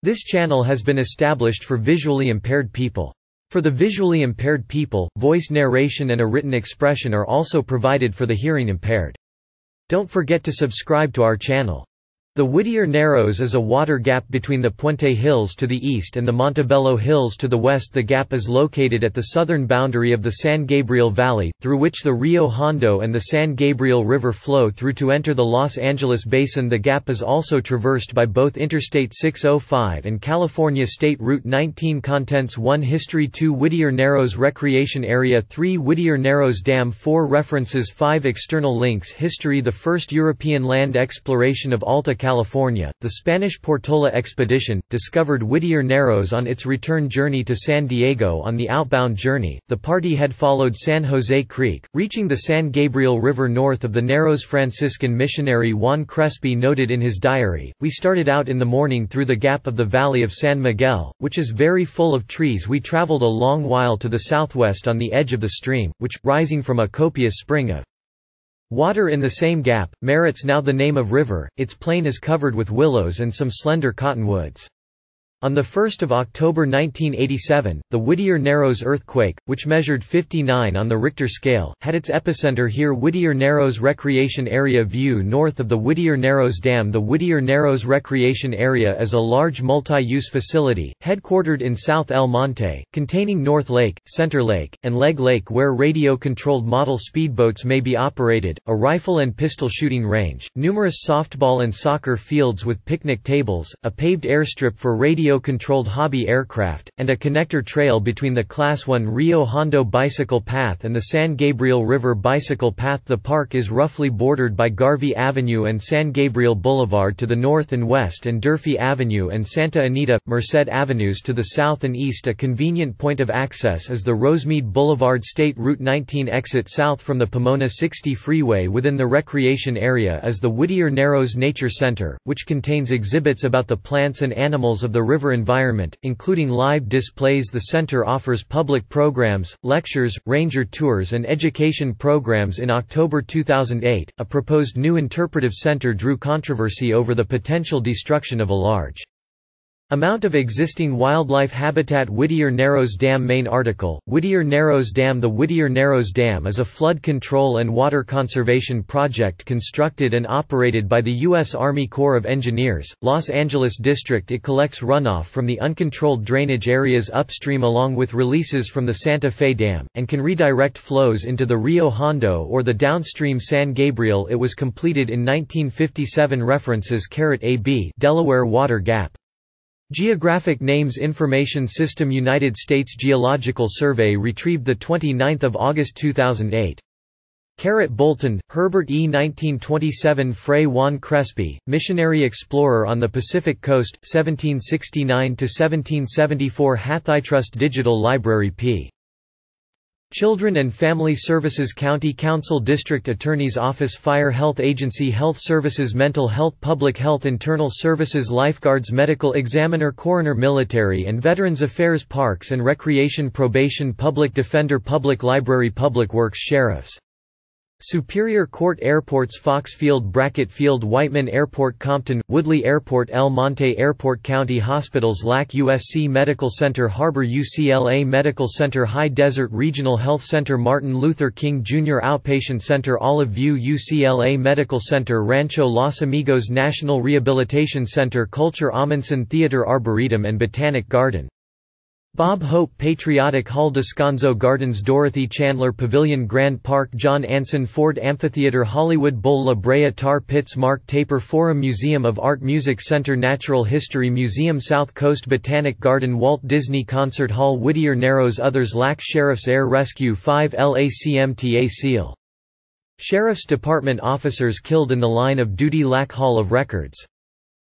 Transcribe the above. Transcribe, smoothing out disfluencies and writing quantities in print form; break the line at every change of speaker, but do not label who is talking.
This channel has been established for visually impaired people. For the visually impaired people, voice narration and a written expression are also provided for the hearing impaired. Don't forget to subscribe to our channel. The Whittier Narrows is a water gap between the Puente Hills to the east and the Montebello Hills to the west. The gap is located at the southern boundary of the San Gabriel Valley, through which the Rio Hondo and the San Gabriel River flow through to enter the Los Angeles Basin. The gap is also traversed by both Interstate 605 and California State Route 19. Contents: 1. History. 2. Whittier Narrows Recreation Area. 3. Whittier Narrows Dam. 4. References. 5. External links. History. The first European land exploration of Alta California, the Spanish Portola expedition, discovered Whittier Narrows on its return journey to San Diego. On the outbound journey, the party had followed San Jose Creek, reaching the San Gabriel River north of the Narrows. Franciscan missionary Juan Crespi noted in his diary, "We started out in the morning through the gap of the valley of San Miguel, which is very full of trees. We traveled a long while to the southwest on the edge of the stream, which, rising from a copious spring of water in the same gap, merits now the name of river. Its plain is covered with willows and some slender cottonwoods." On 1 October 1987, the Whittier Narrows earthquake, which measured 59 on the Richter scale, had its epicenter here. Whittier Narrows Recreation Area. View north of the Whittier Narrows Dam. The Whittier Narrows Recreation Area is a large multi-use facility, headquartered in South El Monte, containing North Lake, Center Lake, and Leg Lake, where radio-controlled model speedboats may be operated, a rifle and pistol shooting range, numerous softball and soccer fields with picnic tables, a paved airstrip for radio-controlled hobby aircraft, and a connector trail between the Class 1 Rio Hondo bicycle path and the San Gabriel River bicycle path. The park is roughly bordered by Garvey Avenue and San Gabriel Boulevard to the north and west, and Durfee Avenue and Santa Anita, Merced Avenues to the south and east. A convenient point of access is the Rosemead Boulevard State Route 19 exit south from the Pomona 60 freeway. Within the recreation area is the Whittier Narrows Nature Center, which contains exhibits about the plants and animals of the river environment, including live displays. The center offers public programs, lectures, ranger tours and education programs. In October 2008, a proposed new interpretive center drew controversy over the potential destruction of a large amount of existing wildlife habitat. Whittier Narrows Dam. Main article, Whittier Narrows Dam. The Whittier Narrows Dam is a flood control and water conservation project constructed and operated by the U.S. Army Corps of Engineers, Los Angeles District. It collects runoff from the uncontrolled drainage areas upstream along with releases from the Santa Fe Dam, and can redirect flows into the Rio Hondo or the downstream San Gabriel. It was completed in 1957. References: AB Delaware Water Gap. Geographic Names Information System. United States Geological Survey retrieved 29 August 2008. Bolton, Herbert E. 1927. Fray Juan Crespi, missionary explorer on the Pacific Coast, 1769–1774. Hathitrust Digital Library. P. Children and Family Services. County Council, District Attorney's Office, Fire Health Agency, Health Services, Mental Health, Public Health, Internal Services, Lifeguards, Medical Examiner, Coroner, Military and Veterans Affairs, Parks and Recreation, Probation, Public Defender, Public Library, Public Works, Sheriffs. Superior Court. Airports: Fox Field, Brackett Field, Whiteman Airport, Compton, Woodley Airport, El Monte Airport. County Hospitals: LAC USC Medical Center, Harbor UCLA Medical Center, High Desert Regional Health Center, Martin Luther King Jr. Outpatient Center, Olive View UCLA Medical Center, Rancho Los Amigos National Rehabilitation Center, Culture Amundsen Theater, Arboretum and Botanic Garden. Bob Hope Patriotic Hall, Descanso Gardens, Dorothy Chandler Pavilion, Grand Park, John Anson Ford Amphitheater, Hollywood Bowl, La Brea Tar Pits, Mark Taper Forum, Museum of Art, Music Center, Natural History Museum, South Coast Botanic Garden, Walt Disney Concert Hall, Whittier Narrows. Others: LAC Sheriff's Air Rescue, 5 LACMTA SEAL Sheriff's Department officers killed in the line of duty, LAC Hall of Records.